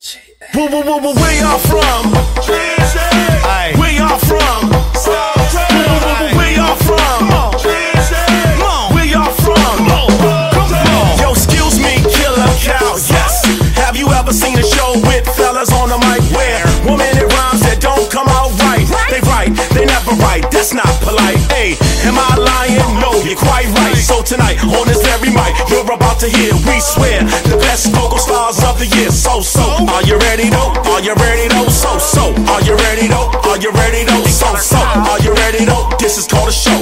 Where y'all from? Where y'all from? Where y'all from? Where y'all from? Yo, excuse me, Killer Cow, yes. Have you ever seen a show with fellas on the mic where woman it rhymes that don't come out right? They right, they never right, that's not polite. Hey, am I lying? No, you're quite right. So tonight, on this very mic, you're about to hear, we swear, the best vocal stars of the year. So, are you ready though? Are you ready though? So, are you ready though? Are you ready though? So, are you ready though? This is called a show.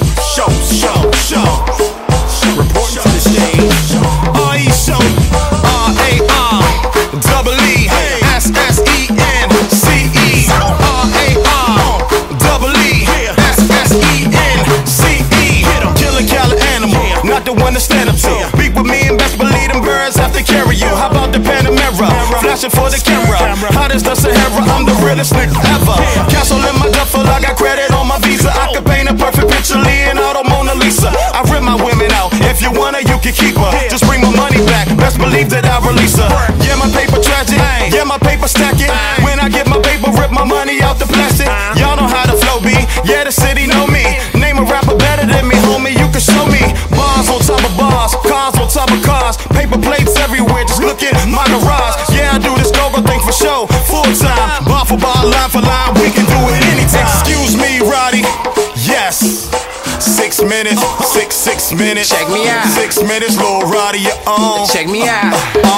Reporting to the stage. R.E. Show. R-A-R-E-E-S-S-E-N-C-E. R-A-R-E-E-S-S-E-N-C-E. Killer Cali animal, not the one to stand up to. Speak with me and best believe them birds have to carry you. How about the Panamera? Flashing for the camera. Hot as the Sahara, I'm the realest nigga ever. Castle in my duffel, I got credit on my visa. I could paint a perfect picture, Leonardo, Mona Lisa. I rip my women out, if you want her, you can keep her. Just bring my money back, best believe that I release her. Yeah, my paper tragic, yeah, my paper stack it. When I get my paper, rip my money out the plastic. Y'all know how the flow be, yeah, the city know me. Name a rapper better than me, homie, you can show me. Bars on top of bars, cars on top of cars. Paper plates everywhere, just look at my garage. Yeah, I do this go-go thing for show, full time. Bar for bar, line for line, we can do it anytime. Excuse me, Roddy, yes. 6 minutes, six minutes. Check me out. 6 minutes, Lil Roddy, you're on. Check me out.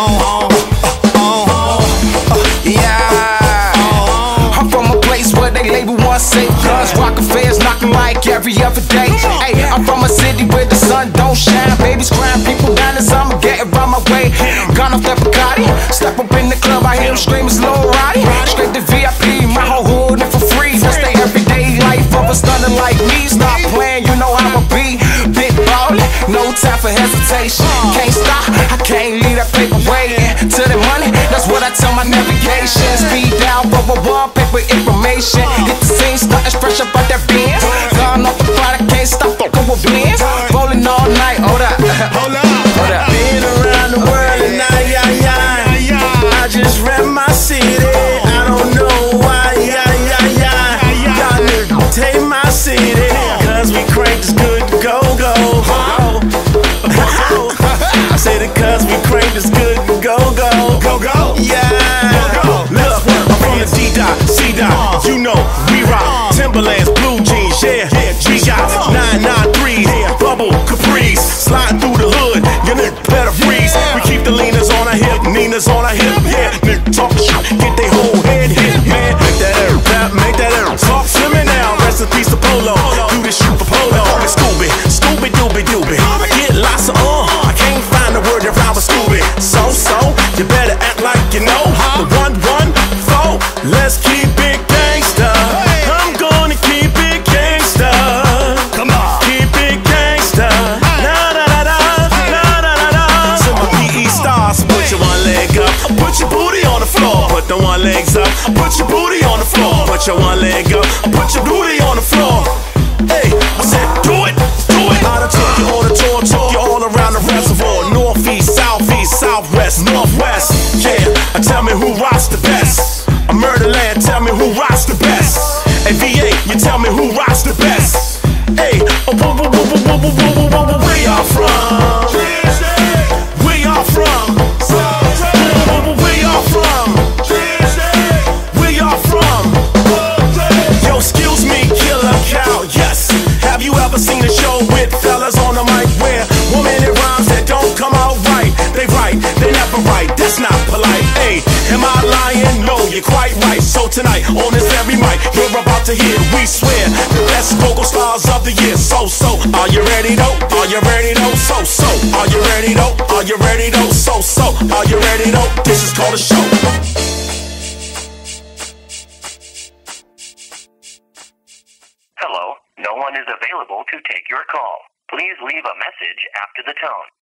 Yeah. I'm from a place where they label one safe guns. Rock affairs knocking like every other day. Hey, I'm from a city where the sun don't shine. Babies crying, people dying as I'ma get it by my way. Gone off that Bacardi, step up in the club, I hear them scream, it's Lil Roddy. Straight to VIP, my whole hood and for free. That's the everyday life of a stunner like me. Stop playing, you know how I'ma be. Big ballin', no time for hesitation. Can't stop, I can't leave that paper waiting. To the money, that's what I tell my navigation. Speed down, one paper information. Hit the scene, starting fresh up out that Benz. Gone off the pot, I can't stop fucking with Benz. Rolling all night, hold up. Been around the world and I just rep my city. I don't know why, y'all niggas take my city. Cause we crank this good to go. I said it cause we crank this good to go. Yeah. Look, I'm from the D-Dot, C-Dot, you know, we rock Timberlands, blue jeans, yeah, G-Shots, 993, bubble, Caprice, sliding through the hood, your nigga better freeze. We keep the leaners on our hip, Nina's on our hip, yeah, nigga talk shit, get they whole head hit, man, make that air, talk to me now, rest in peace to Polo, do this shit for Polo, Scooby, Dooby, I get lots of I can't find the word that rhymes with Scooby, so, you better act like you know, the 114, let's keep it gangsta, I'm gonna keep it gangsta, come on, keep it gangsta, na-da-da-da. So my PE stars, put your one leg up, put your booty on the floor, put the one legs up, put your booty on the floor, put your one leg up, put your booty on the floor. Hey, I said do it. I done took you on a tour, took you all around the reservoir, northeast, southwest, northwest. Yeah, tell me who rocks the best. A Murderland, tell me who rocks the best. Hey, VA, you tell me who rocks the best. Hey, where y'all from? Where y'all from? Where y'all from? Where y'all from? Yo, excuse me, Killer Cow, yes. Have you ever seen a show with fellas on the mic where woman it rhymes that don't come out right? They right, they never right, that's not polite. Hey, am I lying? No, you're quite right. So tonight, on this very mic, you're about to hear, we swear, the best vocal stars of the year. So, are you ready though? Are you ready though? So, are you ready though? Are you ready though? So, are you ready though? This is called a show. Hello, no one is available to take your call. Please leave a message after the tone.